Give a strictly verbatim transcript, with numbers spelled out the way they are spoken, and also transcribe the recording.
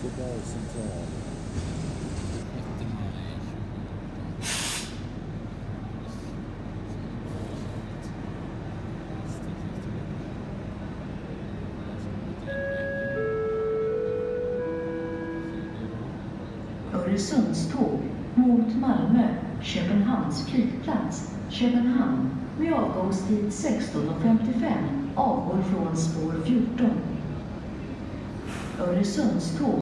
Göteborg central. Öresundståg mot Malmö, Köpenhamns flygplats, Köpenhamn, med avgångstid sexton femtiofem, avgår från spår fjorton. Öresundståg